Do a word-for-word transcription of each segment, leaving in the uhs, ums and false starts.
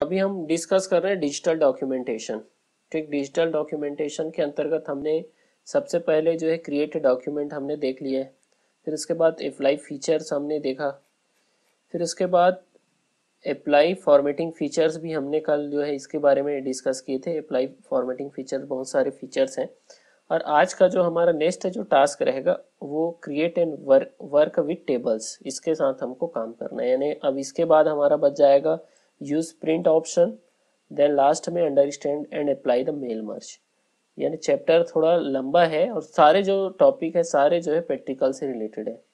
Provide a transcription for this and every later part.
अभी हम डिस्कस कर रहे हैं डिजिटल डॉक्यूमेंटेशन। ठीक, डिजिटल डॉक्यूमेंटेशन के अंतर्गत हमने सबसे पहले जो है क्रिएट डॉक्यूमेंट हमने देख लिया है, फिर उसके बाद अप्लाई फीचर्स हमने देखा, फिर उसके बाद अप्लाई फॉर्मेटिंग फीचर्स भी हमने कल जो है इसके बारे में डिस्कस किए थे। अप्लाई फॉर्मेटिंग फीचर्स बहुत सारे फीचर्स हैं, और आज का जो हमारा नेक्स्ट जो टास्क रहेगा वो create and work work with tables, इसके साथ हमको काम करना है। यानी अब इसके बाद हमारा बच जाएगा use print option, then last में understand and apply the mail merge. यानी चैप्टर थोड़ा लंबा है और सारे जो टॉपिक है सारे जो है प्रैक्टिकल से रिलेटेड है।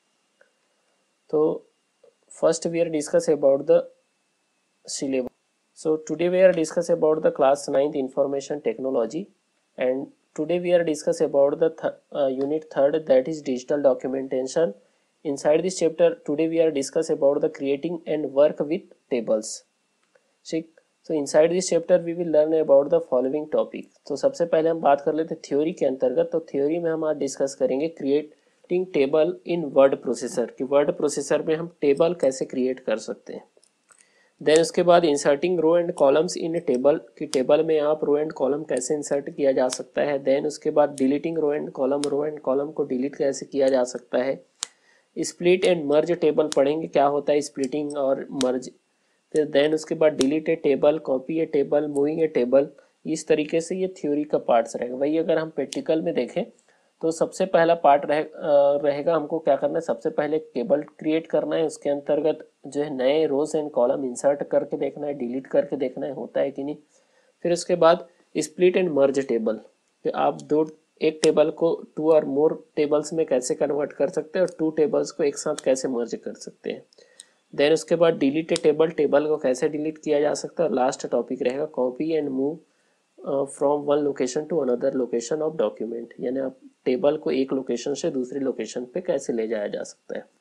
तो first we are discuss about the syllabus. So today we are discuss about the class ninth information technology, and today we are discuss about the th uh, unit third, that is digital documentation. Inside this chapter today we are discuss about the creating and work with tables. ठीक, so inside this chapter we will learn about the following topic. तो सबसे पहले हम बात कर लेते हैं theory के अंतर्गत। तो थ्योरी में हम आज डिस्कस करेंगे creating table in word processor, कि वर्ड प्रोसेसर में हम टेबल कैसे क्रिएट कर सकते हैं। देन उसके बाद inserting row and columns in a table, कि टेबल में आप रो एंड कॉलम कैसे इंसर्ट किया जा सकता है। देन उसके बाद deleting row and column, row and column को डिलीट कैसे किया जा सकता है। स्प्लिट एंड मर्ज टेबल पढ़ेंगे, क्या होता है स्प्लिटिंग और मर्ज। फिर देन उसके बाद delete a table, copy a table, moving a table. इस तरीके से ये थ्योरी का पार्ट्स रहेगा। वही अगर हम प्रैक्टिकल में देखें तो सबसे पहला पार्ट रहे रहेगा हमको क्या करना है, सबसे पहले टेबल क्रिएट करना है। उसके अंतर्गत जो है नए रोज एंड कॉलम इंसर्ट करके देखना है, डिलीट करके देखना है होता है कि नहीं। फिर उसके बाद स्प्लिट एंड मर्ज टेबल, कि आप दो एक टेबल को टू और मोर टेबल्स में कैसे कन्वर्ट कर सकते हैं और टू टेबल्स को एक साथ कैसे मर्ज कर सकते हैं। देन उसके बाद डिलीट ए टेबल, टेबल को कैसे डिलीट किया जा सकता है। और लास्ट टॉपिक रहेगा copy and move from one location to another location of document, यानी आप टेबल को एक लोकेशन से दूसरी लोकेशन पे कैसे ले जाया जा सकता है।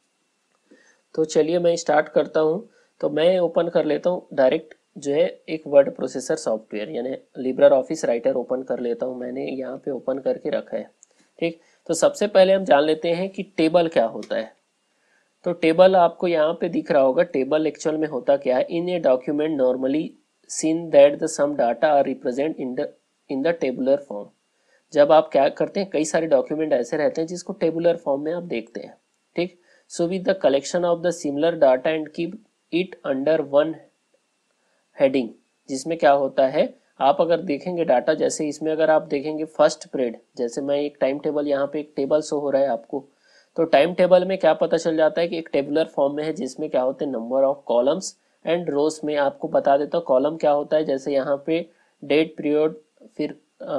तो चलिए मैं स्टार्ट करता हूँ। तो मैं ओपन कर लेता हूँ डायरेक्ट जो है एक वर्ड प्रोसेसर सॉफ्टवेयर, यानी लिब्रा ऑफिस राइटर ओपन कर लेता हूँ। मैंने यहाँ पे ओपन करके रखा है। ठीक, तो सबसे पहले हम जान लेते हैं कि टेबल क्या होता है। तो टेबल आपको यहाँ पे दिख रहा होगा। टेबल एक्चुअल में होता क्या है, in a document normally seen that the some data are represent in the in the tabular form. जब आप क्या करते हैं, कई सारे डॉक्यूमेंट ऐसे रहते हैं जिसको टेबुलर फॉर्म में आप देखते हैं। ठीक, so with the collection of the similar data and keep it under one heading, जिसमें क्या होता है, आप अगर देखेंगे डाटा, जैसे इसमें अगर आप देखेंगे फर्स्ट पीरियड, जैसे मैं एक टाइम टेबल यहाँ पे एक टेबल शो हो रहा है आपको। तो टाइम टेबल में क्या पता चल जाता है कि एक टेबुलर फॉर्म में है, जिसमें क्या होते हैं number of columns and rows में आपको बता देता हूँ। कॉलम क्या होता है, जैसे यहाँ पे डेट पीरियड, फिर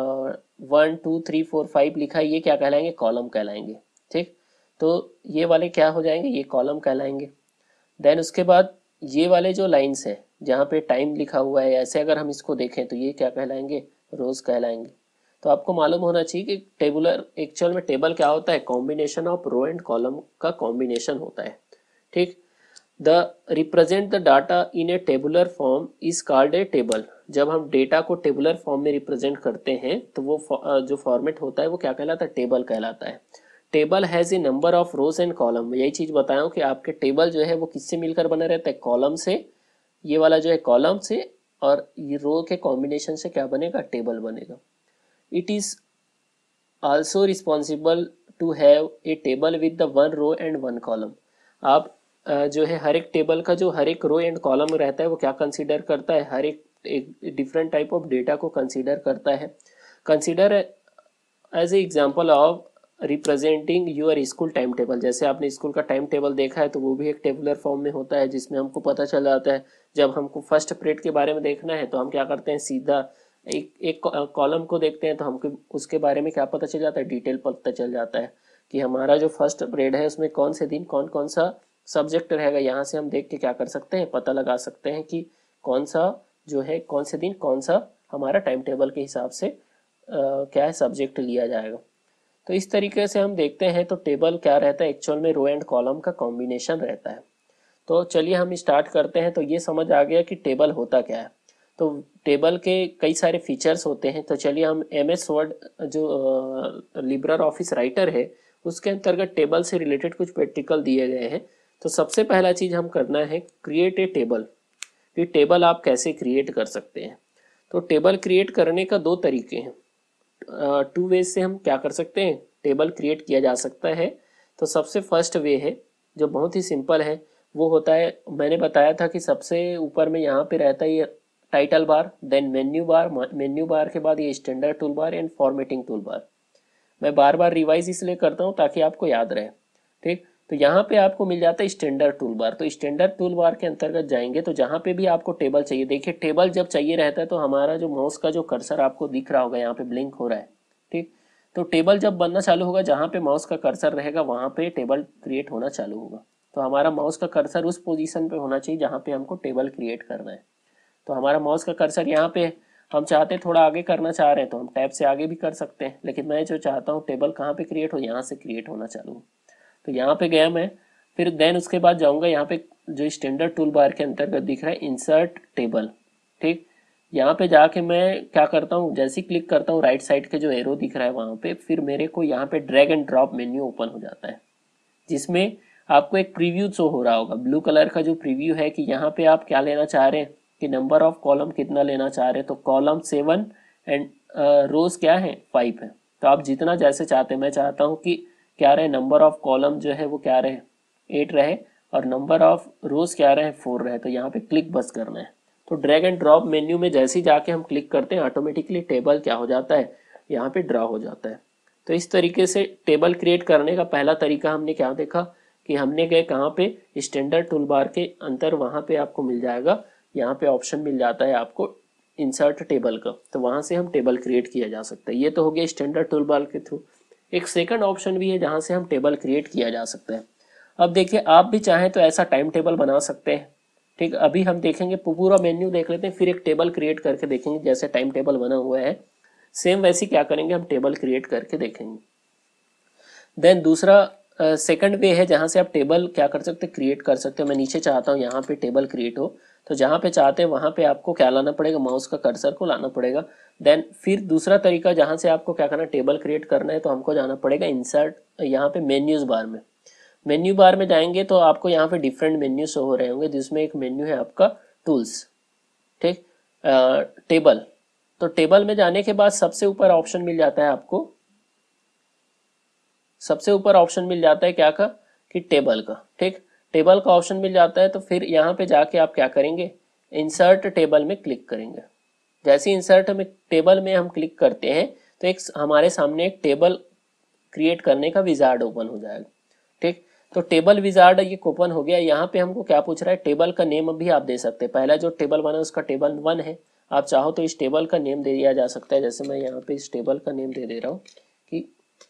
one two three four five लिखा है, ये क्या कहलाएंगे, कॉलम कहलाएंगे। ठीक, तो ये वाले क्या हो जाएंगे, ये कॉलम कहलाएंगे। देन उसके बाद ये वाले जो लाइन्स हैं जहाँ पे टाइम लिखा हुआ है, ऐसे अगर हम इसको देखें तो ये क्या कहलाएंगे, रोज कहलाएंगे। तो आपको मालूम होना चाहिए कि टेबुलर एक्चुअल में टेबल क्या होता है, combination of row and column का कॉम्बिनेशन होता है। ठीक, the represent the data in a tabular form is called a table. जब हम डेटा को टेबुलर फॉर्म में रिप्रेजेंट करते हैं तो वो जो फॉर्मेट होता है वो क्या कहलाता है, टेबल कहलाता है। Table has a number of rows and column, यही चीज बताया कि आपके टेबल जो है वो किससे मिलकर बना रहता है, कॉलम से। ये वाला जो है कॉलम से, और ये रो के कॉम्बिनेशन से क्या बनेगा, टेबल बनेगा। It is also responsible to have a table with the one row and one column। आप जो है हर एक टेबल का जो हर एक रो एंड कॉलम रहता है वो क्या कंसीडर करता है, हर एक एक डिफरेंट टाइप ऑफ डेटा को कंसीडर करता है। Consider as a example of representing your school time table, जैसे आपने स्कूल का टाइम टेबल देखा है तो वो भी एक टेबुलर फॉर्म में होता है, जिसमें हमको पता चल जाता है। जब हमको फर्स्ट पीरियड के बारे में देखना है तो हम क्या करते हैं, सीधा एक एक कॉलम को देखते हैं तो हमको उसके बारे में क्या पता चल जाता है, डिटेल पता चल जाता है कि हमारा जो फर्स्ट पीरियड है उसमें कौन से दिन कौन कौन सा सब्जेक्ट रहेगा। यहाँ से हम देख के क्या कर सकते हैं, पता लगा सकते हैं कि कौन सा जो है कौन से दिन कौन सा हमारा टाइम टेबल के हिसाब से आ, क्या है सब्जेक्ट लिया जाएगा। तो इस तरीके से हम देखते हैं तो टेबल क्या रहता है, एक्चुअल में रो एंड कॉलम का कॉम्बिनेशन रहता है। तो चलिए हम स्टार्ट करते हैं। तो ये समझ आ गया कि टेबल होता क्या है। तो टेबल के कई सारे फीचर्स होते हैं। तो चलिए हम एम एस वर्ड जो लिब्रा ऑफिस राइटर है उसके अंतर्गत टेबल से रिलेटेड कुछ प्रैक्टिकल दिए गए हैं। तो सबसे पहला चीज हम करना है क्रिएट ए टेबल, कि टेबल आप कैसे क्रिएट कर सकते हैं। तो टेबल क्रिएट करने का दो तरीके हैं, टू वेज से हम क्या कर सकते हैं, टेबल क्रिएट किया जा सकता है। तो सबसे फर्स्ट वे है जो बहुत ही सिंपल है, वो होता है, मैंने बताया था कि सबसे ऊपर में यहाँ पे रहता है ये title bar, then menu bar, menu bar के बाद ये standard tool bar and formatting tool bar. मैं बार बार रिवाइज इसलिए करता हूँ ताकि आपको याद रहे, ठीक। तो यहाँ पे आपको मिल जाता है स्टैंडर्ड टूल बार। तो स्टैंडर्ड टूल बार के अंतर्गत जाएंगे तो जहाँ पे भी आपको टेबल चाहिए, देखिए टेबल जब चाहिए रहता है तो हमारा जो माउस का जो कर्सर आपको दिख रहा होगा यहाँ पे ब्लिंक हो रहा है, ठीक। तो टेबल जब बनना चालू होगा, जहाँ पे माउस का कर्सर रहेगा वहाँ पे टेबल क्रिएट होना चालू होगा। तो हमारा माउस का कर्सर उस पोजीशन पे होना चाहिए जहाँ पे हमको टेबल क्रिएट करना है। तो हमारा माउस का कर्सर यहाँ पे, हम चाहते हैं थोड़ा आगे करना चाह रहे हैं तो हम टैब से आगे भी कर सकते हैं, लेकिन मैं जो चाहता हूँ टेबल कहाँ पे क्रिएट हो, यहाँ से क्रिएट होना चालू हो। तो यहाँ पे गया मैं, फिर देन उसके बाद जाऊँगा यहाँ पे जो स्टैंडर्ड टूल बार के अंतर्गत दिख रहा है इंसर्ट टेबल, ठीक। यहाँ पे जाके मैं क्या करता हूँ, जैसे ही क्लिक करता हूँ राइट साइड के जो एरो दिख रहा है वहाँ पे, फिर मेरे को यहाँ पे drag and drop menu open हो जाता है, जिसमें आपको एक प्रीव्यू शो हो रहा होगा, ब्लू कलर का जो प्रीव्यू है कि यहाँ पे आप क्या लेना चाह रहे हैं, कि नंबर ऑफ कॉलम कितना लेना चाह रहे हैं। तो कॉलम सेवन एंड रोज क्या है, फाइव है। तो आप जितना जैसे चाहते हैं, मैं चाहता हूँ कि क्या रहे, नंबर ऑफ कॉलम जो है वो क्या रहे, एट रहे, और नंबर ऑफ रोज क्या रहे, फोर रहे। तो यहाँ पे क्लिक बस करना है। तो ड्रैग एंड ड्रॉप मेन्यू में जैसे ही जाके हम क्लिक करते हैं, ऑटोमेटिकली टेबल क्या हो जाता है, यहाँ पे ड्रा हो जाता है। तो इस तरीके से टेबल क्रिएट करने का पहला तरीका हमने क्या देखा, कि हमने गए कहाँ पे, स्टैंडर्ड टूल बार के अंतर, वहाँ पे आपको मिल जाएगा, यहाँ पे ऑप्शन मिल जाता है आपको इंसर्ट टेबल का। तो वहाँ से हम टेबल क्रिएट किया जा सकता है। ये तो हो गया स्टैंडर्ड टूल बार के थ्रू। एक सेकंड ऑप्शन भी है जहाँ से हम टेबल क्रिएट किया जा सकता है। अब देखिए, आप भी चाहें तो ऐसा टाइम टेबल बना सकते हैं, ठीक। अभी हम देखेंगे, पूरा मेन्यू देख लेते हैं, फिर एक टेबल क्रिएट करके देखेंगे, जैसे टाइम टेबल बना हुआ है सेम वैसे क्या करेंगे, हम टेबल क्रिएट करके देखेंगे। देन दूसरा सेकंड वे है जहाँ से आप टेबल क्या कर सकते हैं, क्रिएट कर सकते हो। मैं नीचे चाहता हूँ यहाँ पे टेबल क्रिएट हो, तो जहाँ पे चाहते हैं वहाँ पे आपको क्या लाना पड़ेगा, माउस का कर्सर को लाना पड़ेगा। देन फिर दूसरा तरीका जहाँ से आपको क्या करना है, टेबल क्रिएट करना है, तो हमको जाना पड़ेगा इंसर्ट, यहाँ पे मेन्यूज बार में। मेन्यू बार में जाएंगे तो आपको यहाँ पे डिफरेंट मेन्यू शो हो रहे होंगे, जिसमें एक मेन्यू है आपका टूल्स, ठीक, टेबल। तो टेबल में जाने के बाद सबसे ऊपर ऑप्शन मिल जाता है आपको, सबसे ऊपर ऑप्शन मिल जाता है क्या का, कि टेबल का, ठीक। टेबल का ऑप्शन मिल जाता है, तो फिर यहाँ पे जाके आप क्या करेंगे, इंसर्ट टेबल में क्लिक करेंगे। जैसे इंसर्ट में टेबल में हम क्लिक करते हैं तो एक हमारे सामने एक टेबल क्रिएट करने का विजार्ड ओपन हो जाएगा, ठीक। तो टेबल विजार्ड ये ओपन हो गया। यहाँ पे हमको क्या पूछ रहा है, टेबल का नेम भी आप दे सकते हैं। पहला जो टेबल बना उसका टेबल वन है, आप चाहो तो इस टेबल का नेम दे दिया जा सकता है। जैसे मैं यहाँ पे इस टेबल का नेम दे दे रहा हूँ, कि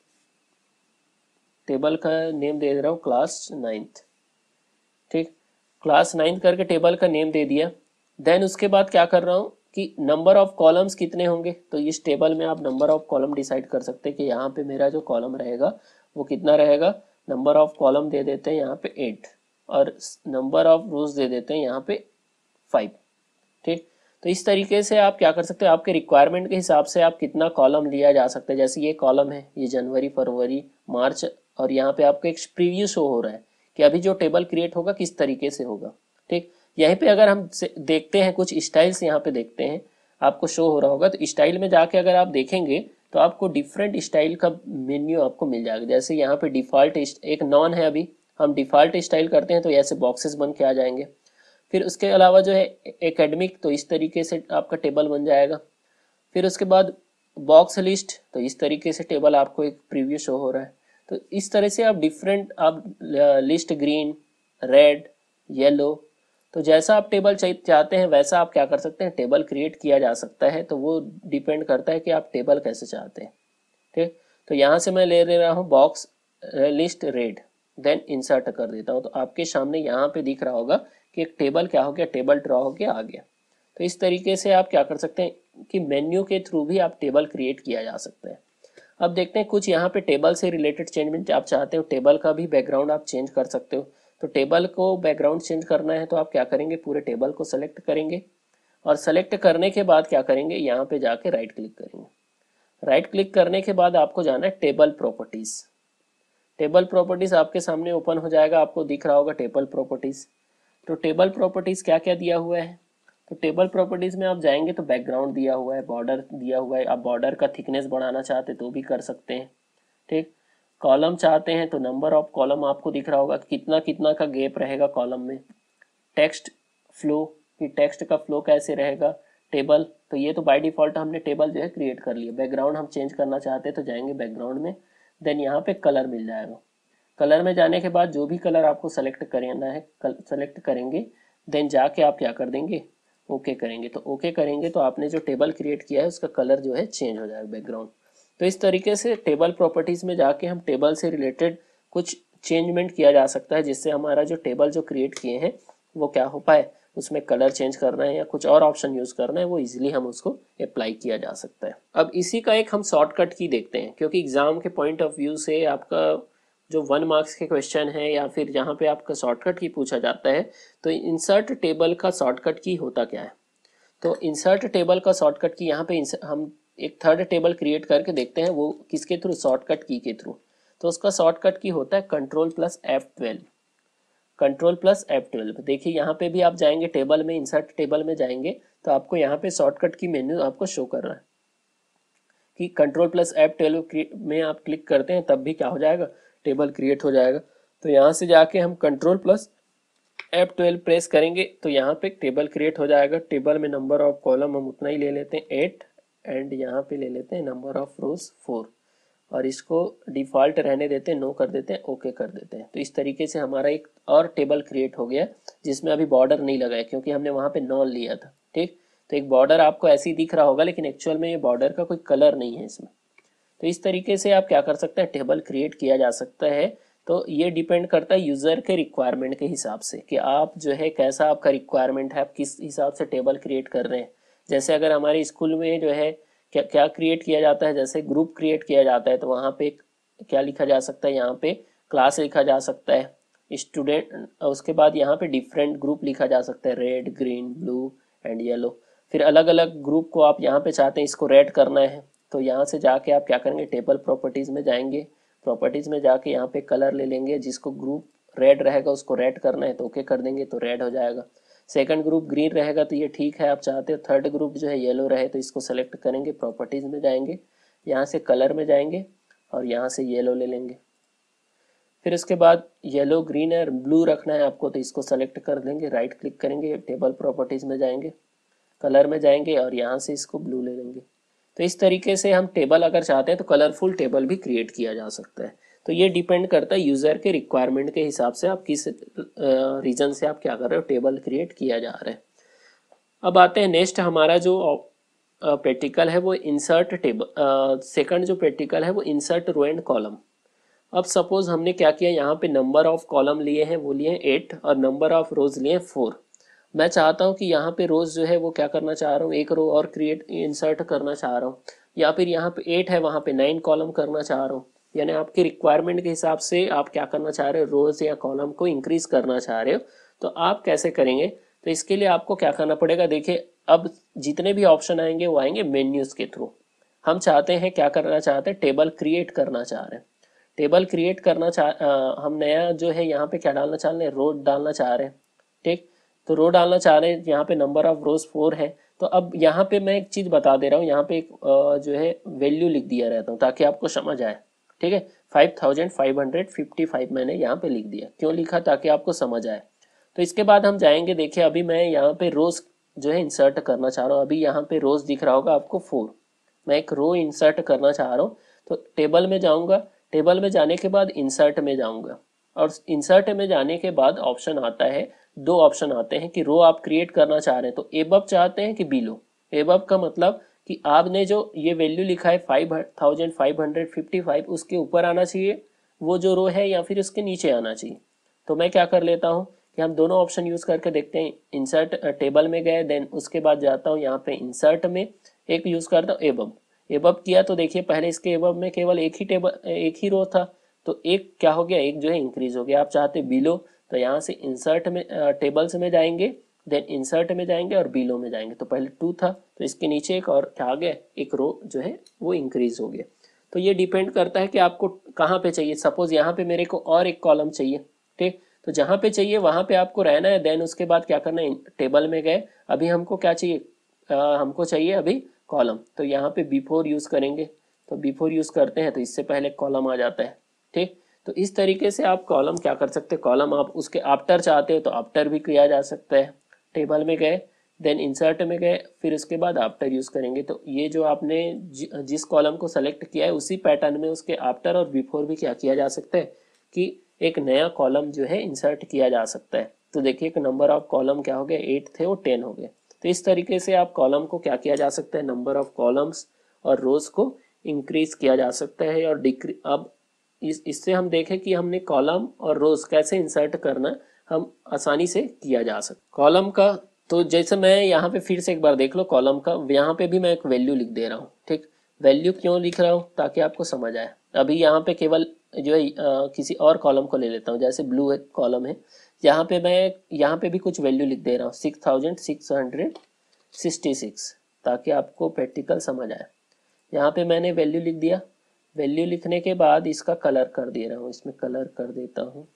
टेबल का नेम दे दे रहा हूँ क्लास नाइन्थ, ठीक। क्लास नाइन्थ करके टेबल का नेम दे दिया। देन उसके बाद क्या कर रहा हूँ कि नंबर ऑफ कॉलम्स कितने होंगे, तो इस टेबल में आप नंबर ऑफ कॉलम डिसाइड कर सकते हैं कि यहाँ पे मेरा जो कॉलम रहेगा वो कितना रहेगा। नंबर ऑफ कॉलम दे देते हैं यहाँ पे एट, और नंबर ऑफ रोज दे देते हैं यहाँ पे फाइव, ठीक। तो इस तरीके से आप क्या कर सकते हो, आपके रिक्वायरमेंट के हिसाब से आप कितना कॉलम लिया जा सकता है। जैसे ये कॉलम है, ये जनवरी, फरवरी, मार्च, और यहाँ पे आपको एक प्रीव्यू शो हो रहा है कि अभी जो टेबल क्रिएट होगा किस तरीके से होगा, ठीक। यहीं पे अगर हम देखते हैं कुछ स्टाइल्स, यहाँ पे देखते हैं आपको शो हो रहा होगा, तो स्टाइल में जाके अगर आप देखेंगे तो आपको डिफरेंट स्टाइल का मेन्यू आपको मिल जाएगा। जैसे यहाँ पे डिफॉल्ट एक नॉन है, अभी हम डिफॉल्ट स्टाइल करते हैं तो ऐसे बॉक्सेस बन के आ जाएंगे। फिर उसके अलावा जो है एकेडमिक, तो इस तरीके से आपका टेबल बन जाएगा। फिर उसके बाद बॉक्स लिस्ट, तो इस तरीके से टेबल आपको एक प्रीव्यू शो हो रहा है। तो इस तरह से आप डिफरेंट, आप लिस्ट ग्रीन, रेड, येलो, तो जैसा आप टेबल चाहते हैं वैसा आप क्या कर सकते हैं, टेबल क्रिएट किया जा सकता है। तो वो डिपेंड करता है कि आप टेबल कैसे चाहते हैं, ठीक। तो यहाँ से मैं ले ले रहा हूँ box list red, then insert कर देता हूँ, तो आपके सामने यहाँ पे दिख रहा होगा कि एक टेबल क्या हो गया, टेबल ड्रॉ हो गया, आ गया। तो इस तरीके से आप क्या कर सकते हैं कि मेन्यू के थ्रू भी आप टेबल क्रिएट किया जा सकता है। अब देखते हैं कुछ यहाँ पे टेबल से रिलेटेड चेंजमेंट आप चाहते हो, टेबल का भी बैकग्राउंड आप चेंज कर सकते हो। तो टेबल को बैकग्राउंड चेंज करना है तो आप क्या करेंगे, पूरे टेबल को सेलेक्ट करेंगे, और सेलेक्ट करने के बाद क्या करेंगे, यहाँ पे जाके राइट क्लिक करेंगे। राइट क्लिक करने के बाद आपको जाना है टेबल प्रॉपर्टीज। टेबल प्रॉपर्टीज आपके सामने ओपन हो जाएगा, आपको दिख रहा होगा टेबल प्रॉपर्टीज। तो टेबल प्रॉपर्टीज क्या क्या दिया हुआ है, तो टेबल प्रॉपर्टीज में आप जाएंगे तो बैकग्राउंड दिया हुआ है, बॉर्डर दिया हुआ है, आप बॉर्डर का थिकनेस बढ़ाना चाहते तो भी कर सकते हैं। ठीक, कॉलम चाहते हैं तो नंबर ऑफ कॉलम आपको दिख रहा होगा कितना कितना का गैप रहेगा कॉलम में। टेक्स्ट फ्लो, कि टेक्स्ट का फ्लो कैसे रहेगा। टेबल, तो ये तो बाय डिफॉल्ट हमने टेबल जो है क्रिएट कर लिया। बैकग्राउंड हम चेंज करना चाहते हैं तो जाएंगे बैकग्राउंड में, देन यहाँ पे कलर मिल जाएगा। कलर में जाने के बाद जो भी कलर आपको सेलेक्ट करना है सेलेक्ट करेंगे, देन जाके आप क्या कर देंगे, ओके करेंगे। तो ओके करेंगे तो आपने जो टेबल क्रिएट किया है उसका कलर जो है चेंज हो जाएगा बैकग्राउंड। तो इस तरीके से टेबल प्रॉपर्टीज़ में जाके हम टेबल से रिलेटेड कुछ चेंजमेंट किया जा सकता है, जिससे हमारा जो टेबल जो क्रिएट किए हैं वो क्या हो पाए, उसमें कलर चेंज करना है या कुछ और ऑप्शन यूज़ करना है वो इजीली हम उसको अप्लाई किया जा सकता है। अब इसी का एक हम शॉर्टकट की देखते हैं, क्योंकि एग्जाम के पॉइंट ऑफ व्यू से आपका जो वन मार्क्स के क्वेश्चन है या फिर जहाँ पे आपका शॉर्टकट की पूछा जाता है, तो इंसर्ट टेबल का शॉर्टकट की होता क्या है। तो इंसर्ट टेबल का शॉर्टकट की यहाँ पे हम एक थर्ड टेबल क्रिएट करके देखते हैं, वो किसके थ्रू, शॉर्टकट की के थ्रू। तो उसका शॉर्टकट की होता है control plus F twelve, control plus F twelve. देखिए यहाँ पे भी आप जाएंगे टेबल में, इंसर्ट टेबल में जाएंगे तो आपको यहाँ पे शॉर्टकट की मेन्यू आपको शो कर रहा है कि कंट्रोल प्लस एफ ट्वेल्व में आप क्लिक करते हैं तब भी क्या हो जाएगा, टेबल क्रिएट हो जाएगा। तो यहाँ से जाके हम control plus F twelve press करेंगे तो यहाँ पे टेबल क्रिएट हो जाएगा। टेबल में नंबर ऑफ कॉलम हम उतना ही ले लेते हैं एट, एंड यहाँ पे ले लेते हैं नंबर ऑफ रोज फोर, और इसको डिफ़ॉल्ट रहने देते हैं, नो कर देते हैं, ओके कर देते हैं। तो इस तरीके से हमारा एक और टेबल क्रिएट हो गया जिसमें अभी बॉर्डर नहीं लगा है क्योंकि हमने वहाँ पे नॉन लिया था। ठीक, तो एक बॉर्डर आपको ऐसे ही दिख रहा होगा लेकिन एक्चुअल में ये बॉर्डर का कोई कलर नहीं है इसमें। तो इस तरीके से आप क्या कर सकते हैं, टेबल क्रिएट किया जा सकता है। तो ये डिपेंड करता है यूज़र के रिक्वायरमेंट के हिसाब से कि आप जो है कैसा आपका रिक्वायरमेंट है, आप किस हिसाब से टेबल क्रिएट कर रहे हैं। जैसे अगर हमारे स्कूल में जो है क्या क्या क्रिएट किया जाता है, जैसे ग्रुप क्रिएट किया जाता है तो वहाँ पे क्या लिखा जा सकता है, यहाँ पे क्लास लिखा जा सकता है, स्टूडेंट, उसके बाद यहाँ पे डिफरेंट ग्रुप लिखा जा सकता है, red green blue and yellow. फिर अलग अलग ग्रुप को आप यहाँ पे चाहते हैं इसको रेड करना है तो यहाँ से जाके आप क्या करेंगे, टेबल प्रॉपर्टीज़ में जाएंगे, प्रॉपर्टीज़ में जाके यहाँ पे कलर ले लेंगे, जिसको ग्रुप रेड रहेगा उसको रेड करना है तो ओके कर देंगे तो रेड हो जाएगा। सेकंड ग्रुप ग्रीन रहेगा तो ये ठीक है, आप चाहते हो थर्ड ग्रुप जो है येलो रहे तो इसको सेलेक्ट करेंगे, प्रॉपर्टीज़ में जाएंगे, यहाँ से कलर में जाएंगे और यहाँ से येलो ले लेंगे। फिर इसके बाद येलो ग्रीन और ब्लू रखना है आपको तो इसको सेलेक्ट कर देंगे, राइट क्लिक करेंगे, टेबल प्रॉपर्टीज़ में जाएंगे, कलर में जाएंगे और यहाँ से इसको ब्लू ले लेंगे। तो इस तरीके से हम टेबल अगर चाहते हैं तो कलरफुल टेबल भी क्रिएट किया जा सकता है। तो ये डिपेंड करता है यूज़र के रिक्वायरमेंट के हिसाब से आप किस रीजन से आप क्या कर रहे हो, टेबल क्रिएट किया जा रहा है। अब आते हैं नेक्स्ट, हमारा जो प्रैक्टिकल है वो इंसर्ट टेबल, सेकंड जो प्रैक्टिकल है वो इंसर्ट रो एंड कॉलम। अब सपोज हमने क्या किया, यहाँ पे नंबर ऑफ कॉलम लिए हैं वो लिए एट और नंबर ऑफ रोज लिए फोर। मैं चाहता हूँ कि यहाँ पे रोज जो है वो क्या करना चाह रहा हूँ, एक रो और क्रिएट इंसर्ट करना चाह रहा हूँ, या फिर यहाँ पे एट है वहाँ पे नाइन कॉलम करना चाह रहा हूँ। यानी आपकी रिक्वायरमेंट के हिसाब से आप क्या करना चाह रहे हो, रोज या कॉलम को इंक्रीज करना चाह रहे हो। तो आप कैसे करेंगे, तो इसके लिए आपको क्या करना पड़ेगा, देखिए अब जितने भी ऑप्शन आएंगे वो आएंगे मेन्यूज के थ्रू। हम चाहते हैं क्या करना चाहते हैं, टेबल क्रिएट करना चाह रहे हैं। टेबल क्रिएट करना चाह हम नया जो है यहाँ पे क्या डालना चाह रहे हैं, रो डालना चाह रहे हैं। ठीक, तो रो डालना चाह रहे हैं, यहाँ पे नंबर ऑफ रोज फोर है। तो अब यहाँ पे मैं एक चीज़ बता दे रहा हूँ, यहाँ पे एक जो है वैल्यू लिख दिया रहता हूँ ताकि आपको समझ आए। ठीक है, five thousand five hundred fifty five मैंने यहाँ पे लिख दिया, क्यों लिखा, ताकि आपको समझ आए। तो इसके बाद हम जाएंगे, देखिए अभी मैं यहाँ पे रोज जो है इंसर्ट करना चाह रहा हूँ। अभी यहाँ पे रोज दिख रहा होगा आपको फोर, मैं एक रो इंसर्ट करना चाह रहा हूँ। तो टेबल में जाऊँगा, टेबल में जाने के बाद इंसर्ट में जाऊँगा, और इंसर्ट में जाने के बाद ऑप्शन आता है, दो ऑप्शन आते हैं कि रो आप क्रिएट करना चाह रहे हैं तो एबव चाहते हैं कि बिलो। एबव का मतलब कि आपने जो ये वैल्यू लिखा है five thousand five hundred fifty five उसके ऊपर आना चाहिए वो जो रो है, या फिर उसके नीचे आना चाहिए। तो मैं क्या कर लेता हूँ कि हम दोनों ऑप्शन यूज़ करके देखते हैं। इंसर्ट टेबल में गए, देन उसके बाद जाता हूँ यहाँ पे इंसर्ट में, एक यूज़ करता हूँ एबव। एबव किया तो देखिए पहले इसके एबव में केवल एक ही टेबल एक ही रो था, तो एक क्या हो गया, एक जो है इंक्रीज हो गया। आप चाहते बिलो तो यहाँ से इंसर्ट में टेबल्स में जाएंगे, देन इंसर्ट में जाएंगे और बिलो में जाएंगे। तो पहले टू था तो इसके नीचे एक और क्या आ गया, एक रो जो है वो इंक्रीज हो गया। तो ये डिपेंड करता है कि आपको कहाँ पे चाहिए। सपोज यहाँ पे मेरे को और एक कॉलम चाहिए, ठीक, तो जहाँ पे चाहिए वहाँ पे आपको रहना है। देन उसके बाद क्या करना है, टेबल में गए, अभी हमको क्या चाहिए, आ, हमको चाहिए अभी कॉलम, तो यहाँ पे बिफोर यूज़ करेंगे, तो बिफोर यूज़ करते हैं तो इससे पहले कॉलम आ जाता है। ठीक, तो इस तरीके से आप कॉलम क्या कर सकते हैं, कॉलम आप उसके आफ्टर चाहते हो तो आफ्टर भी किया जा सकता है। टेबल में गए, देन इंसर्ट में गए, फिर उसके बाद आफ्टर यूज़ करेंगे। तो ये जो आपने जि, जिस कॉलम को सेलेक्ट किया है उसी पैटर्न में उसके आफ्टर और बिफोर भी क्या किया जा सकता है कि एक नया कॉलम जो है इंसर्ट किया जा सकता है। तो देखिए कि नंबर ऑफ कॉलम क्या हो गए, एट थे वो टेन हो गए। तो इस तरीके से आप कॉलम को क्या किया जा सकता है, नंबर ऑफ कॉलम्स और रोज को इंक्रीज किया जा सकता है और डिक्री अब इस इससे हम देखें कि हमने कॉलम और रोज कैसे इंसर्ट करना हम आसानी से किया जा सकता। कॉलम का तो जैसे मैं यहाँ पे फिर से एक बार देख लो, कॉलम का यहाँ पे भी मैं एक वैल्यू लिख दे रहा हूँ। ठीक, वैल्यू क्यों लिख रहा हूँ, ताकि आपको समझ आए। अभी यहाँ पे केवल जो है अ, किसी और कॉलम को ले लेता हूँ, जैसे ब्लू एक कॉलम है, यहाँ पे मैं यहाँ पे भी कुछ वैल्यू लिख दे रहा हूँ, six thousand six hundred sixty six, ताकि आपको प्रैक्टिकल समझ आए। यहाँ पे मैंने वैल्यू लिख दिया। वैल्यू लिखने के बाद इसका कलर कर दे रहा हूँ, इसमें कलर कर देता हूँ।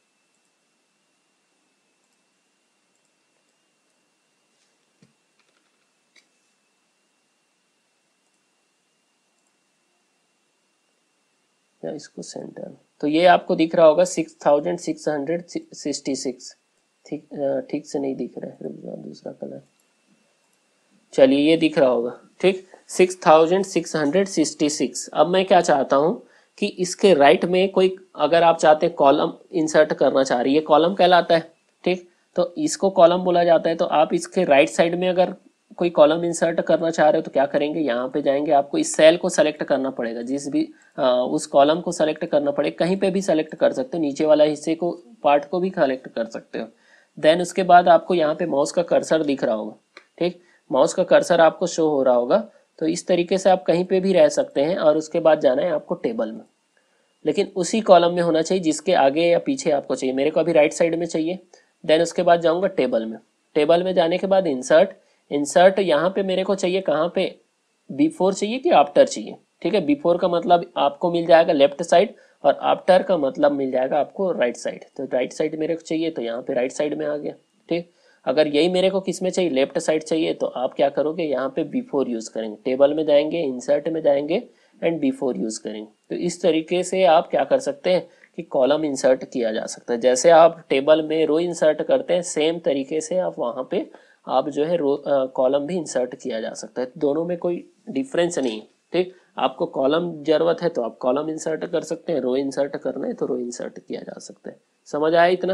या इसको सेंटर, तो ये आपको दिख रहा होगा six thousand six hundred sixty six. ठीक ठीक से नहीं दिख रहा है, रुक जाओ दूसरा कलर। चलिए ये दिख रहा होगा। ठीक, six thousand six hundred sixty six. अब मैं क्या चाहता हूँ कि इसके राइट में कोई, अगर आप चाहते हैं कॉलम इंसर्ट करना चाह रही है, कॉलम कहलाता है। ठीक, तो इसको कॉलम बोला जाता है। तो आप इसके राइट साइड में अगर कोई कॉलम इंसर्ट करना चाह रहे हो तो क्या करेंगे, यहाँ पे जाएंगे, आपको इस सेल को सेलेक्ट करना पड़ेगा, जिस भी आ, उस कॉलम को सेलेक्ट करना पड़ेगा। कहीं पे भी सेलेक्ट कर सकते हो, नीचे वाला हिस्से को, पार्ट को भी सेलेक्ट कर सकते हो। देन उसके बाद आपको यहाँ पे माउस का कर्सर दिख रहा होगा। ठीक, माउस का कर्सर आपको शो हो रहा होगा। तो इस तरीके से आप कहीं पे भी रह सकते हैं और उसके बाद जाना है आपको टेबल में, लेकिन उसी कॉलम में होना चाहिए जिसके आगे या पीछे आपको चाहिए। मेरे को अभी राइट साइड में चाहिए। देन उसके बाद जाऊंगा टेबल में। टेबल में जाने के बाद इंसर्ट, इंसर्ट यहाँ पे मेरे को चाहिए कहाँ पे, बिफोर चाहिए कि आफ्टर चाहिए। ठीक है, बिफोर का मतलब आपको मिल जाएगा लेफ्ट साइड और आफ्टर का मतलब मिल जाएगा आपको राइट साइड। तो राइट साइड मेरे को चाहिए तो यहाँ पे राइट साइड में आ गया। ठीक, अगर यही मेरे को किस में चाहिए, लेफ्ट साइड चाहिए, तो आप क्या करोगे, यहाँ पे बिफोर यूज करेंगे, टेबल में जाएंगे, इंसर्ट में जाएंगे एंड बिफोर यूज करेंगे। तो इस तरीके से आप क्या कर सकते हैं कि कॉलम इंसर्ट किया जा सकता है। जैसे आप टेबल में रो इंसर्ट करते हैं, सेम तरीके से आप वहाँ पे आप जो है रो कॉलम भी इंसर्ट किया जा सकता है। दोनों में कोई डिफरेंस नहीं है। ठीक, आपको कॉलम जरूरत है तो आप कॉलम इंसर्ट कर सकते हैं, रो इंसर्ट करना है तो रो इंसर्ट किया जा सकता है। समझ आया इतना?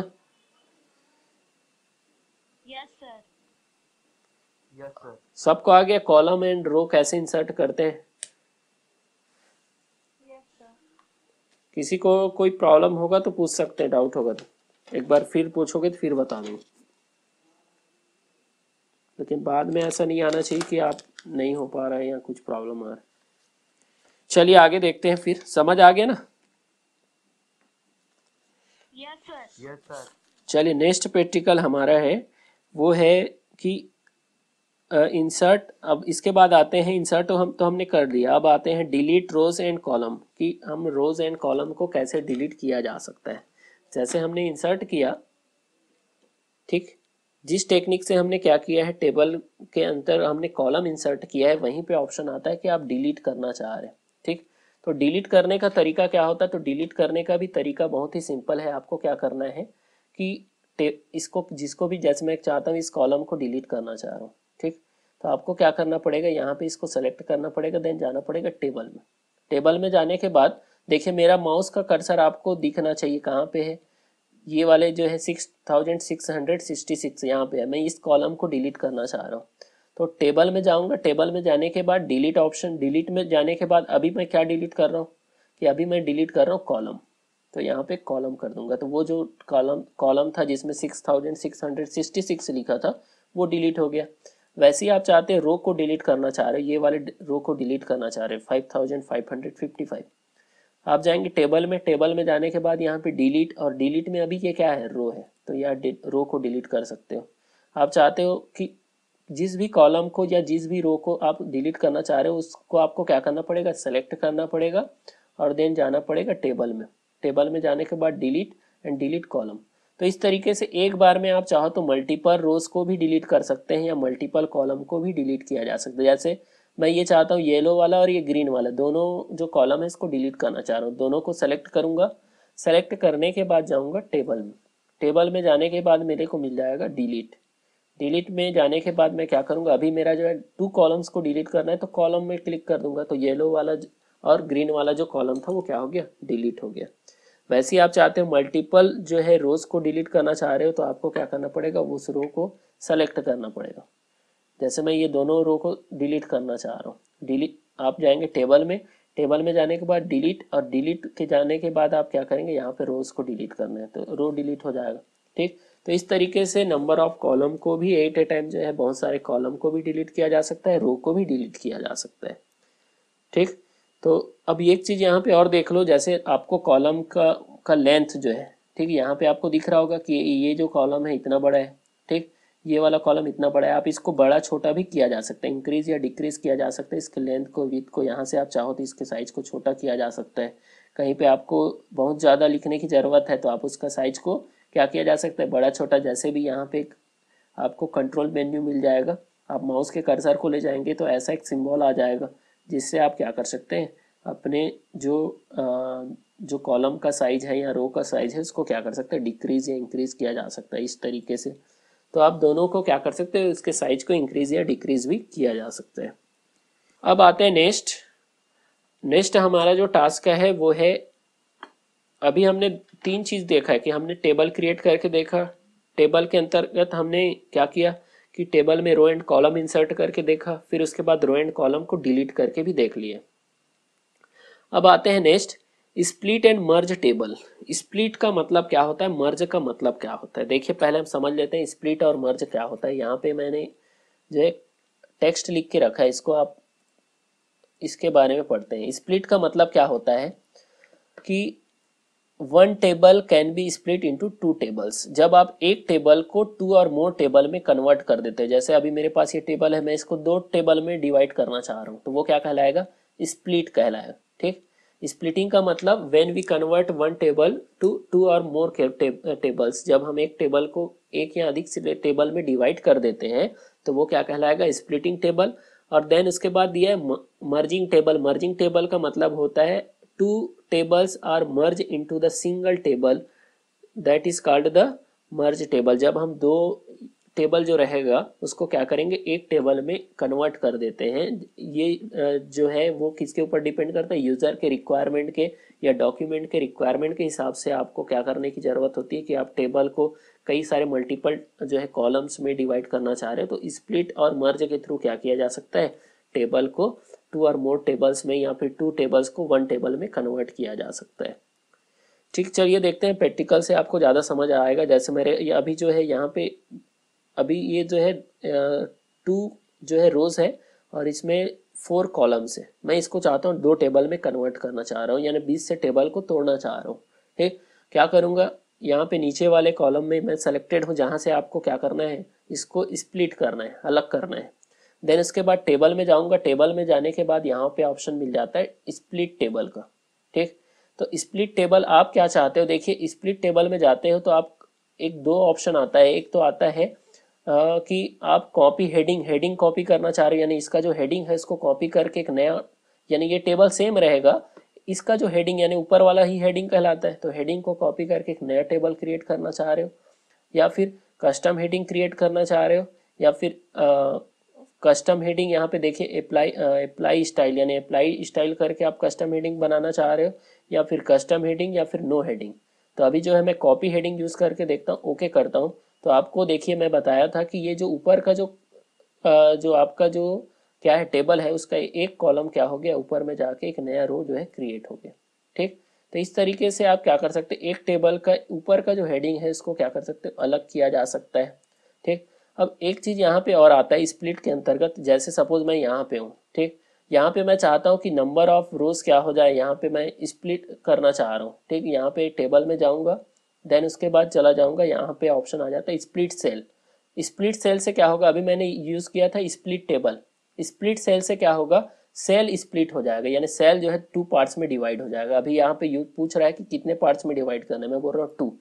Yes sir. Yes sir. सबको आ गया कॉलम एंड रो कैसे इंसर्ट करते हैं? Yes sir. किसी को कोई प्रॉब्लम होगा तो पूछ सकते हैं, डाउट होगा तो एक बार फिर पूछोगे तो फिर बता दूंगा, लेकिन बाद में ऐसा नहीं आना चाहिए कि आप नहीं हो पा रहा है या कुछ प्रॉब्लम आ रहा है। चलिए आगे देखते हैं, फिर समझ आ गया ना? Yes sir. Yes sir. चलिए नेक्स्ट प्रैक्टिकल हमारा है वो है कि इंसर्ट। अब इसके बाद आते हैं इंसर्ट, तो हम तो हमने कर लिया। अब आते हैं डिलीट रोज एंड कॉलम, कि हम रोज एंड कॉलम को कैसे डिलीट किया जा सकता है। जैसे हमने इंसर्ट किया, ठीक, जिस टेक्निक से हमने क्या किया है, टेबल के अंदर हमने कॉलम इंसर्ट किया है, वहीं पे ऑप्शन आता है कि आप डिलीट करना चाह रहे हैं। ठीक, तो डिलीट करने का तरीका क्या होता है, तो डिलीट करने का भी तरीका बहुत ही सिंपल है। आपको क्या करना है कि इसको, जिसको भी, जैसे मैं चाहता हूँ इस कॉलम को डिलीट करना चाह रहा हूँ, ठीक, तो आपको क्या करना पड़ेगा, यहाँ पे इसको सेलेक्ट करना पड़ेगा, देन जाना पड़ेगा टेबल में। टेबल में जाने के बाद देखिए मेरा माउस का कर्सर आपको दिखना चाहिए कहाँ पे है, ये वाले जो है six thousand six hundred sixty six यहाँ पे है। मैं इस कॉलम को डिलीट करना चाह रहा हूँ, तो टेबल में जाऊंगा। टेबल में जाने के बाद डिलीट ऑप्शन, डिलीट में जाने के बाद अभी मैं क्या डिलीट कर रहा हूँ कि अभी मैं डिलीट कर रहा हूँ कॉलम, तो यहाँ पे कॉलम कर दूंगा। तो वो जो कॉलम कॉलम था जिसमें six thousand six hundred sixty six लिखा था वो डिलीट हो गया। वैसे ही आप चाहते हैं रो को डिलीट करना चाह रहे हो, ये वाले रो को डिलीट करना चाह रहे हैं five thousand five hundred fifty five. आप जाएंगे टेबल में, टेबल में जाने के बाद यहाँ पे डिलीट, और डिलीट में अभी ये क्या है, रो है, तो यहाँ रो को डिलीट कर सकते हो। आप चाहते हो कि जिस भी कॉलम को या जिस भी रो को आप डिलीट करना चाह रहे हो उसको आपको क्या करना पड़ेगा, सेलेक्ट करना पड़ेगा और देन जाना पड़ेगा टेबल में। टेबल में जाने के बाद डिलीट एंड डिलीट कॉलम। तो इस तरीके से एक बार में आप चाहो तो मल्टीपल रोज को भी डिलीट कर सकते हैं या मल्टीपल कॉलम को भी डिलीट किया जा सकता है। जैसे मैं ये चाहता हूँ येलो वाला और ये ग्रीन वाला दोनों जो कॉलम है इसको डिलीट करना चाह रहा हूँ, दोनों को सेलेक्ट करूंगा। सेलेक्ट करने के बाद जाऊंगा टेबल में। टेबल में जाने के बाद मेरे को मिल जाएगा डिलीट। डिलीट में जाने के बाद मैं क्या करूंगा, अभी मेरा जो है टू कॉलम्स को डिलीट करना है तो कॉलम में क्लिक कर दूंगा, तो येलो वाला और ग्रीन वाला जो कॉलम था वो क्या हो गया, डिलीट हो गया। वैसे ही आप चाहते हो मल्टीपल जो है रोज को डिलीट करना चाह रहे हो तो आपको क्या करना पड़ेगा, उस रो को सेलेक्ट करना पड़ेगा। जैसे मैं ये दोनों रो को डिलीट करना चाह रहा हूँ, डिलीट आप जाएंगे टेबल में, टेबल में जाने के बाद डिलीट, और डिलीट के जाने के बाद आप क्या करेंगे, यहाँ पे रोज को डिलीट करना है तो रो डिलीट हो जाएगा। ठीक, तो इस तरीके से नंबर ऑफ कॉलम को भी एट ए टाइम जो है बहुत सारे कॉलम को भी डिलीट किया जा सकता है, रो को भी डिलीट किया जा सकता है। ठीक, तो अब एक चीज यहाँ पे और देख लो, जैसे आपको कॉलम का का लेंथ जो है, ठीक, यहाँ पे आपको दिख रहा होगा कि ये जो कॉलम है इतना बड़ा है, ठीक, ये वाला कॉलम इतना बड़ा है। आप इसको बड़ा छोटा भी किया जा सकता है, इंक्रीज या डिक्रीज किया जा सकता है इसके लेंथ को, विड्थ को। यहाँ से आप चाहो तो इसके साइज को छोटा किया जा सकता है। कहीं पे आपको बहुत ज़्यादा लिखने की ज़रूरत है तो आप उसका साइज को क्या किया जा सकता है, बड़ा छोटा। जैसे भी यहाँ पे आपको कंट्रोल मेन्यू मिल जाएगा, आप माउस के कर्सर को ले जाएंगे तो ऐसा एक सिंबल आ जाएगा जिससे आप क्या कर सकते हैं, अपने जो आ, जो कॉलम का साइज है या रो का साइज है उसको क्या कर सकते हैं, डिक्रीज या इंक्रीज किया जा सकता है इस तरीके से। तो आप दोनों को क्या कर सकते हो, इसके साइज को इंक्रीज या डिक्रीज भी किया जा सकता है। अब आते हैं नेक्स्ट। नेक्स्ट हमारा जो टास्क है वो है, अभी हमने तीन चीज देखा है कि हमने टेबल क्रिएट करके देखा, टेबल के अंतर्गत हमने क्या किया कि टेबल में रो एंड कॉलम इंसर्ट करके देखा, फिर उसके बाद रो एंड कॉलम को डिलीट करके भी देख लिए। अब आते हैं next, split and merge table. Split का मतलब क्या होता है, मर्ज का मतलब क्या होता है। देखिए पहले हम समझ लेते हैं स्प्लिट और मर्ज क्या होता है। यहाँ पे मैंने जो है टेक्स्ट लिख के रखा है, इसको आप इसके बारे में पढ़ते हैं। स्प्लिट का मतलब क्या होता है कि one table can be split into two tables. जब आप एक टेबल को टू और मोर टेबल में कन्वर्ट कर देते हैं, जैसे अभी मेरे पास ये टेबल है, मैं इसको दो टेबल में डिवाइड करना चाह रहा हूँ तो वो क्या कहलाएगा, स्प्लिट कहलाएगा। ठीक, स्प्लिटिंग का मतलब when we convert one table to two और मोर टेबल्स, जब हम एक टेबल को एक या अधिक से टेबल में डिवाइड कर देते हैं तो वो क्या कहलाएगा, स्प्लिटिंग टेबल। और देन उसके बाद दिया है मर्जिंग टेबल। मर्जिंग टेबल का मतलब होता है two tables are merge into the single table, that is called the merge table. जब हम दो टेबल जो रहेगा उसको क्या करेंगे, एक टेबल में कन्वर्ट कर देते हैं। ये जो है वो किसके ऊपर डिपेंड करता है, यूजर के रिक्वायरमेंट के या डॉक्यूमेंट के रिक्वायरमेंट के हिसाब से आपको क्या करने की जरूरत होती है कि आप टेबल को कई सारे मल्टीपल जो है कॉलम्स में डिवाइड करना चाह रहे हो तो स्प्लिट और मर्ज के थ्रू क्या किया जा सकता है, टेबल को टू और मोर टेबल्स में या फिर टू टेबल्स को वन टेबल में कन्वर्ट किया जा सकता है। ठीक, चलिए देखते हैं प्रैक्टिकल से आपको ज़्यादा समझ आएगा। जैसे मेरे ये अभी जो है यहाँ पे अभी ये जो है टू जो है रोज है और इसमें फोर कॉलम्स है, मैं इसको चाहता हूँ दो टेबल में कन्वर्ट करना चाह रहा हूँ, यानी बीस से टेबल को तोड़ना चाह रहा हूँ। ठीक, क्या करूँगा, यहाँ पे नीचे वाले कॉलम में मैं सेलेक्टेड हूँ जहाँ से आपको क्या करना है, इसको स्प्लिट करना है, अलग करना है। देन उसके बाद टेबल में जाऊँगा, टेबल में जाने के बाद यहाँ पे ऑप्शन मिल जाता है स्प्लिट टेबल का। ठीक, तो स्प्लिट टेबल आप क्या चाहते हो, देखिए स्प्लिट टेबल में जाते हो तो आप एक दो ऑप्शन आता है। एक तो आता है Uh, कि आप कॉपी हेडिंग हेडिंग कॉपी करना चाह रहे हो, यानी इसका जो हेडिंग है इसको कॉपी करके एक नया, यानी ये टेबल सेम रहेगा, इसका जो हेडिंग यानी ऊपर वाला ही हेडिंग कहलाता है, तो हेडिंग को कॉपी करके एक नया टेबल क्रिएट करना चाह रहे हो, या फिर कस्टम हेडिंग क्रिएट करना चाह रहे हो, या फिर कस्टम हेडिंग यहाँ पे देखिए अप्लाई अप्लाई स्टाइल, यानी अप्लाई स्टाइल करके आप कस्टम हेडिंग बनाना चाह रहे हो, या फिर कस्टम हेडिंग या फिर नो हेडिंग। तो अभी जो है मैं कॉपी हेडिंग यूज करके देखता हूँ, ओके करता हूँ। तो आपको देखिए मैं बताया था कि ये जो ऊपर का जो जो आपका जो क्या है टेबल है उसका एक कॉलम क्या हो गया, ऊपर में जाके एक नया रो जो है क्रिएट हो गया। ठीक, तो इस तरीके से आप क्या कर सकते हैं, एक टेबल का ऊपर का जो हेडिंग है इसको क्या कर सकते हो, अलग किया जा सकता है। ठीक, अब एक चीज यहाँ पे और आता है स्प्लिट के अंतर्गत, जैसे सपोज मैं यहाँ पे हूँ, ठीक, यहाँ पे मैं चाहता हूँ कि नंबर ऑफ रोज क्या हो जाए, यहाँ पे मैं स्प्लिट करना चाह रहा हूँ। ठीक, यहाँ पे टेबल में जाऊँगा, देन उसके बाद चला जाऊंगा, यहाँ पे ऑप्शन आ जाता है स्प्लिट सेल। स्प्लिट सेल से क्या होगा, अभी मैंने यूज किया था स्प्लिट टेबल, स्प्लिट सेल से क्या होगा, सेल स्प्लिट हो जाएगा, यानी सेल जो है टू पार्ट्स में डिवाइड हो जाएगा। अभी यहाँ पे यूज पूछ रहा है कि कितने पार्ट्स में डिवाइड करना है, मैं बोल रहा हूँ टू,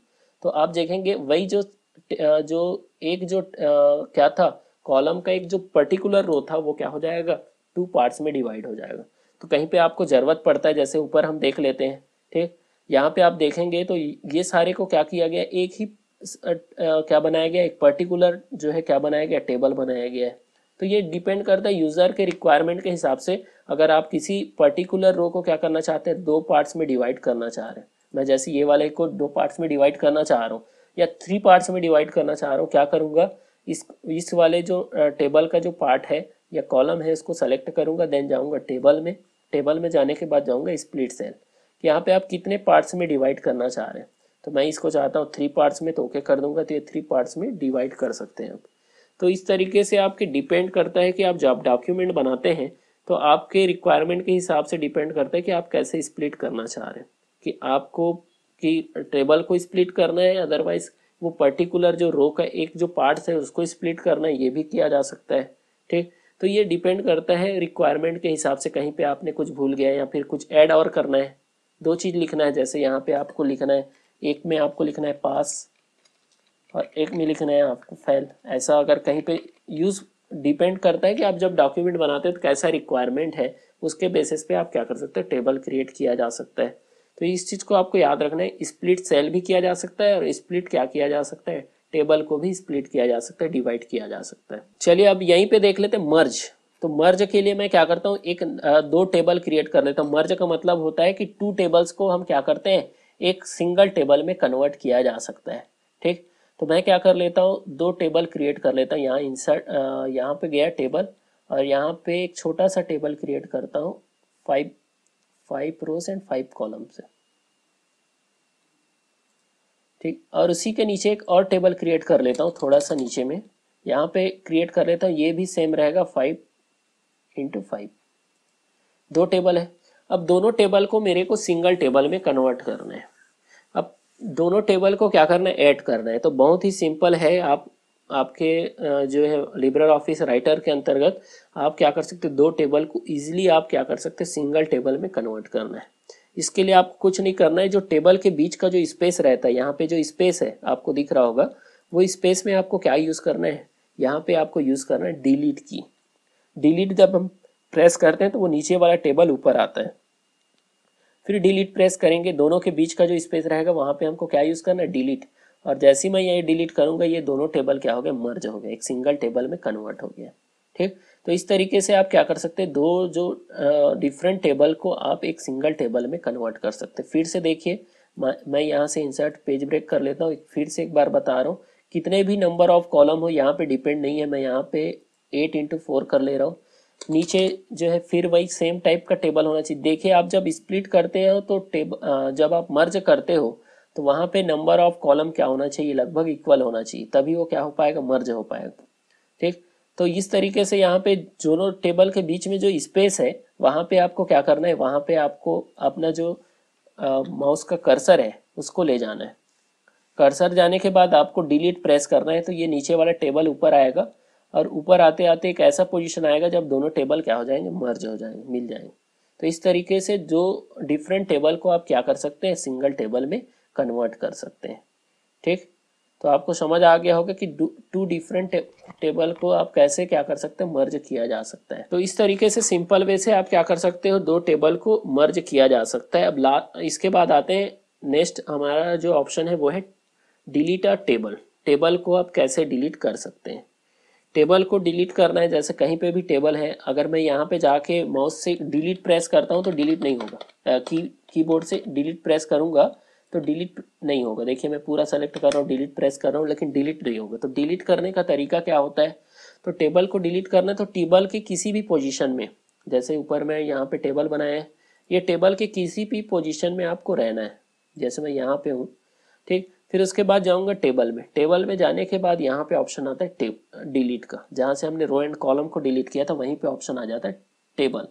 तो आप देखेंगे वही जो जो एक जो क्या था कॉलम का एक जो पर्टिकुलर रो था वो क्या हो जाएगा, टू पार्ट्स में डिवाइड हो जाएगा। तो कहीं पे आपको ज़रूरत पड़ता है, जैसे ऊपर हम देख लेते हैं, ठीक, यहाँ पे आप देखेंगे तो ये सारे को क्या किया गया, एक ही क्या बनाया गया, एक पर्टिकुलर जो है क्या बनाया गया, टेबल बनाया गया है। तो ये डिपेंड करता है यूज़र के रिक्वायरमेंट के हिसाब से। अगर आप किसी पर्टिकुलर रो को क्या करना चाहते हैं, दो पार्ट्स में डिवाइड करना चाह रहे हैं, मैं जैसे ये वाले को दो पार्ट्स में डिवाइड करना चाह रहा हूँ या थ्री पार्ट्स में डिवाइड करना चाह रहा हूँ, क्या करूँगा, इस इस वाले जो टेबल का जो पार्ट है या कॉलम है इसको सेलेक्ट करूँगा, देन जाऊँगा टेबल में, टेबल में जाने के बाद जाऊँगा स्प्लिट सेल, कि यहाँ पे आप कितने पार्ट्स में डिवाइड करना चाह रहे हैं। तो मैं इसको चाहता हूँ थ्री पार्ट्स में, तो ओके कर दूंगा, तो ये थ्री पार्ट्स में डिवाइड कर सकते हैं आप। तो इस तरीके से आपके डिपेंड करता है कि आप जब डॉक्यूमेंट बनाते हैं तो आपके रिक्वायरमेंट के हिसाब से डिपेंड करता है कि आप कैसे स्प्लिट करना चाह रहे हैं, कि आपको कि टेबल को स्प्लिट करना है, अदरवाइज वो पर्टिकुलर जो रो का एक जो पार्ट्स है उसको स्प्लिट करना है, ये भी किया जा सकता है, ठीक। तो ये डिपेंड करता है रिक्वायरमेंट के हिसाब से, कहीं पे आपने कुछ भूल गया या फिर कुछ ऐड और करना है, दो चीज़ लिखना है, जैसे यहाँ पे आपको लिखना है, एक में आपको लिखना है पास और एक में लिखना है आपको फेल। ऐसा अगर कहीं पे यूज़ डिपेंड करता है कि आप जब डॉक्यूमेंट बनाते हैं तो कैसा रिक्वायरमेंट है, उसके बेसिस पे आप क्या कर सकते हैं, टेबल क्रिएट किया जा सकता है। तो इस चीज़ को आपको याद रखना है, स्प्लिट सेल भी किया जा सकता है और स्प्लिट क्या किया जा सकता है, टेबल को भी स्प्लिट किया जा सकता है, डिवाइड किया जा सकता है। चलिए अब यहीं पे देख लेते हैं मर्ज। तो मर्ज के लिए मैं क्या करता हूँ, एक दो टेबल क्रिएट कर लेता हूँ। मर्ज का मतलब होता है कि टू टेबल्स को हम क्या करते हैं, एक सिंगल टेबल में कन्वर्ट किया जा सकता है, ठीक। तो मैं क्या कर लेता हूँ, दो टेबल क्रिएट कर लेता हूँ, यहाँ इंसर्ट, यहाँ पे गया टेबल और यहाँ पे एक छोटा सा टेबल क्रिएट करता हूँ, five five rows and five column से, ठीक। और उसी के नीचे एक और टेबल क्रिएट कर लेता हूँ, थोड़ा सा नीचे में, यहाँ पे क्रिएट कर लेता हूँ, ये भी सेम रहेगा, फाइव इंटू फाइव, दो टेबल है। अब दोनों टेबल को मेरे को सिंगल टेबल में कन्वर्ट करना है। अब दोनों टेबल को क्या करना है, ऐड करना है। तो बहुत ही सिंपल है, आप आपके जो है लिब्रे ऑफिस राइटर के अंतर्गत आप क्या कर सकते हो, दो टेबल को इजीली आप क्या कर सकते हैं, सिंगल टेबल में कन्वर्ट करना है। इसके लिए आपको कुछ नहीं करना है, जो टेबल के बीच का जो स्पेस रहता है, यहाँ पे जो स्पेस है आपको दिख रहा होगा, वो स्पेस में आपको क्या यूज़ करना है, यहाँ पे आपको यूज़ करना है डिलीट की। डिलीट जब हम प्रेस करते हैं तो वो नीचे वाला टेबल ऊपर आता है, फिर डिलीट प्रेस करेंगे, दोनों के बीच का जो स्पेस रहेगा वहाँ पे हमको क्या यूज़ करना है, डिलीट। और जैसे ही मैं ये डिलीट करूँगा ये दोनों टेबल क्या हो गए, मर्ज हो गए, एक सिंगल टेबल में कन्वर्ट हो गया, ठीक। तो इस तरीके से आप क्या कर सकते हैं, दो जो डिफरेंट टेबल को आप एक सिंगल टेबल में कन्वर्ट कर सकते हैं। फिर से देखिए, मैं यहाँ से इंसर्ट पेज ब्रेक कर लेता हूँ, फिर से एक बार बता रहा हूँ, कितने भी नंबर ऑफ कॉलम हो यहाँ पे डिपेंड नहीं है, मैं यहाँ पे एट इंटू फोर कर ले रहा हूँ। नीचे जो है फिर वही सेम टाइप का टेबल होना चाहिए। देखिए आप जब स्प्लिट करते हो तो टेबल, जब आप मर्ज करते हो तो वहाँ पे नंबर ऑफ कॉलम क्या होना चाहिए, लगभग इक्वल होना चाहिए, तभी वो क्या हो पाएगा, मर्ज हो पाएगा, ठीक। तो इस तरीके से यहाँ पे दोनों टेबल के बीच में जो स्पेस है वहाँ पे आपको क्या करना है, वहाँ पे आपको अपना जो माउस का कर्सर है उसको ले जाना है। कर्सर जाने के बाद आपको डिलीट प्रेस करना है, तो ये नीचे वाला टेबल ऊपर आएगा और ऊपर आते आते एक ऐसा पोजीशन आएगा जब दोनों टेबल क्या हो जाएंगे, मर्ज हो जाएंगे, मिल जाएंगे। तो इस तरीके से जो डिफरेंट टेबल को आप क्या कर सकते हैं, सिंगल टेबल में कन्वर्ट कर सकते हैं, ठीक। तो आपको समझ आ गया होगा कि टू डिफरेंट टेबल को आप कैसे क्या कर सकते हैं, मर्ज किया जा सकता है। तो इस तरीके से सिंपल वे से आप क्या कर सकते हो, दो टेबल को मर्ज किया जा सकता है। अब ला इसके बाद आते हैं नेक्स्ट, हमारा जो ऑप्शन है वो है डिलीट अ टेबल। टेबल को आप कैसे डिलीट कर सकते हैं। टेबल को डिलीट करना है, जैसे कहीं पे भी टेबल है, अगर मैं यहाँ पे जाके माउस से डिलीट प्रेस करता हूँ तो डिलीट नहीं होगा, की कीबोर्ड से डिलीट प्रेस करूँगा तो डिलीट नहीं होगा। देखिए मैं पूरा सेलेक्ट कर रहा हूँ, डिलीट प्रेस कर रहा हूँ, लेकिन डिलीट नहीं होगा। तो डिलीट करने का तरीका क्या होता है, तो टेबल को डिलीट करना है तो टेबल के किसी भी पोजीशन में, जैसे ऊपर मैं यहाँ पे टेबल बनाया है, ये टेबल के किसी भी पोजीशन में आपको रहना है, जैसे मैं यहाँ पे हूँ, ठीक। फिर उसके बाद जाऊँगा टेबल में, टेबल में जाने के बाद यहाँ पे ऑप्शन आता है डिलीट का, जहाँ से हमने रो एंड कॉलम को डिलीट किया था वहीं पे ऑप्शन आ जाता है टेबल।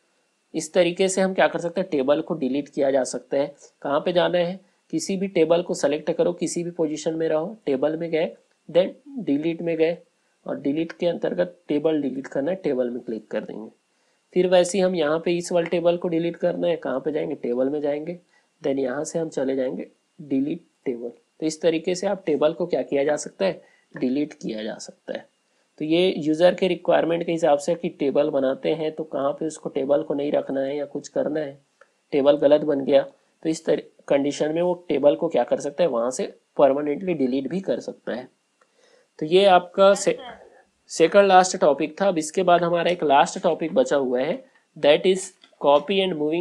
इस तरीके से हम क्या कर सकते हैं, टेबल को डिलीट किया जा सकता है। कहाँ पे जाना है, किसी भी टेबल को सेलेक्ट करो, किसी भी पोजीशन में रहो, टेबल में गए, देन डिलीट में गए और डिलीट के अंतर्गत टेबल डिलीट करना है, टेबल में क्लिक कर देंगे। फिर वैसे ही हम यहाँ पे इस वाले टेबल को डिलीट करना है, कहाँ पे जाएंगे, टेबल में जाएंगे, देन यहाँ से हम चले जाएंगे डिलीट टेबल, तो इस तरीके से आप टेबल को क्या किया जा सकता है, डिलीट किया जा सकता है। तो ये यूज़र के रिक्वायरमेंट के हिसाब से कि टेबल बनाते हैं तो कहाँ पे उसको टेबल को नहीं रखना है या कुछ करना है, टेबल गलत बन गया तो इस तरह कंडीशन में वो टेबल को क्या कर सकता है, वहाँ से परमानेंटली डिलीट भी कर सकता है। तो ये आपका Yes, से, sir. सेकंड लास्ट टॉपिक था। अब इसके बाद हमारा एक लास्ट टॉपिक बचा हुआ है, that is copy and moving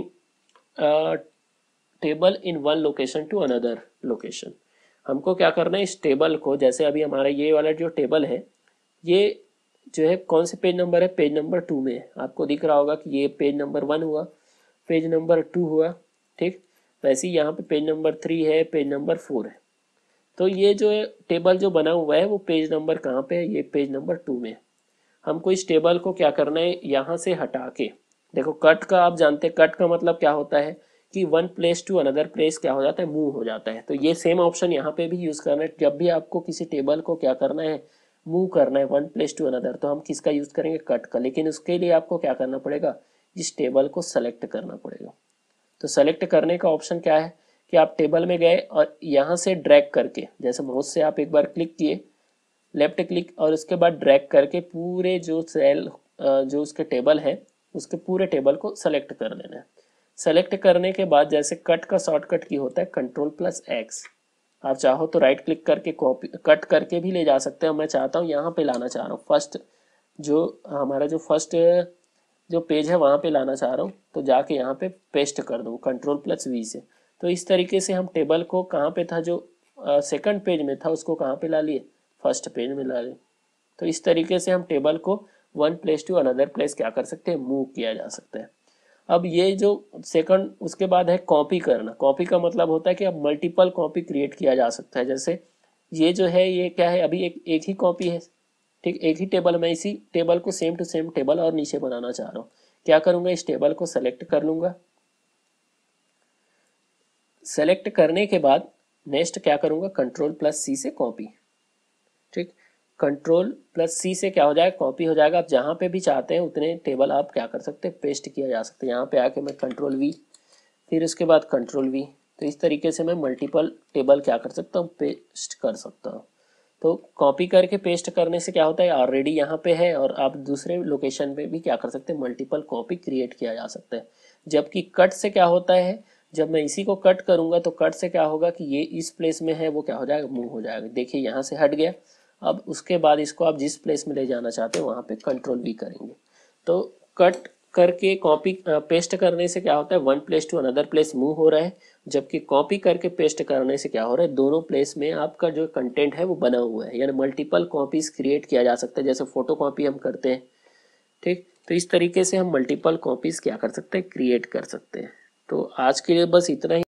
table in one location to another location. हमको क्या करना है, इस टेबल को, जैसे अभी हमारा ये वाला जो टेबल है ये जो है कौन से पेज नंबर है, पेज नंबर टू में है। आपको दिख रहा होगा कि ये पेज नंबर वन हुआ, पेज नंबर टू हुआ, ठीक। वैसे ही यहाँ पे पेज नंबर थ्री है, पेज नंबर फोर है। तो ये जो है टेबल जो बना हुआ है वो पेज नंबर कहाँ पे है, ये पेज नंबर टू में। हमको इस टेबल को क्या करना है, यहाँ से हटा के, देखो कट का आप जानते हैं, कट का मतलब क्या होता है कि one place to another place क्या हो जाता है, मूव हो जाता है। तो ये सेम ऑप्शन यहाँ पे भी यूज करना है। जब भी आपको किसी टेबल को क्या करना है, मूव करना है वन प्लेस टू अनदर, तो हम किसका यूज करेंगे, कट का। लेकिन उसके लिए आपको क्या करना पड़ेगा, इस टेबल को सेलेक्ट करना पड़ेगा। तो सेलेक्ट करने का ऑप्शन क्या है कि आप टेबल में गए और यहाँ से ड्रैग करके, जैसे माउस से आप एक बार क्लिक किए, लेफ्ट क्लिक, और उसके बाद ड्रैग करके पूरे जो सेल जो उसके टेबल है उसके पूरे टेबल को सेलेक्ट कर लेना है। सेलेक्ट करने के बाद जैसे कट का शॉर्टकट की होता है कंट्रोल प्लस एक्स, आप चाहो तो राइट क्लिक करके कॉपी कट करके भी ले जा सकते हो। मैं चाहता हूँ यहाँ पे लाना चाह रहा हूँ, फर्स्ट जो हमारा जो फर्स्ट जो पेज है वहाँ पे लाना चाह रहा हूँ, तो जाके यहाँ पे पेस्ट कर दूँ कंट्रोल प्लस वी से। तो इस तरीके से हम टेबल को कहाँ पे था, जो सेकंड पेज में था उसको कहाँ पे ला लिए, फर्स्ट पेज में ला लिए। तो इस तरीके से हम टेबल को one place to another place क्या कर सकते हैं, मूव किया जा सकता है। अब ये जो सेकंड उसके बाद है कॉपी करना। कॉपी का मतलब होता है कि अब मल्टीपल कॉपी क्रिएट किया जा सकता है। जैसे ये जो है ये क्या है, अभी एक एक ही कॉपी है, ठीक, एक ही टेबल, मैं इसी टेबल को सेम टू सेम टेबल और नीचे बनाना चाह रहा हूँ। क्या करूंगा, इस टेबल को सेलेक्ट कर लूंगा। सेलेक्ट करने के बाद नेक्स्ट क्या करूंगा, कंट्रोल प्लस सी से कॉपी, ठीक। कंट्रोल प्लस सी से क्या हो जाएगा, कॉपी हो जाएगा। आप जहाँ पे भी चाहते हैं उतने टेबल आप क्या कर सकते हैं, पेस्ट किया जा सकता है। यहाँ पे आके मैं कंट्रोल वी, फिर उसके बाद कंट्रोल वी, तो इस तरीके से मैं मल्टीपल टेबल क्या कर सकता हूँ, पेस्ट कर सकता हूँ। तो कॉपी करके पेस्ट करने से क्या होता है, ऑलरेडी यहाँ पे है और आप दूसरे लोकेशन पे भी क्या कर सकते हैं, मल्टीपल कॉपी क्रिएट किया जा सकता है। जबकि कट से क्या होता है, जब मैं इसी को कट करूंगा तो कट से क्या होगा कि ये इस प्लेस में है वो क्या हो जाएगा, मूव हो जाएगा। देखिए यहाँ से हट गया। अब उसके बाद इसको आप जिस प्लेस में ले जाना चाहते हो वहाँ पे कंट्रोल भी करेंगे। तो कट करके कॉपी पेस्ट करने से क्या होता है, one place to another place move हो रहा है। जबकि कॉपी करके पेस्ट करने से क्या हो रहा है, दोनों प्लेस में आपका जो कंटेंट है वो बना हुआ है, यानी मल्टीपल कॉपीज क्रिएट किया जा सकता है। जैसे फोटो कॉपी हम करते हैं, ठीक। तो इस तरीके से हम मल्टीपल कॉपीज क्या कर सकते हैं, क्रिएट कर सकते हैं। तो आज के लिए बस इतना ही।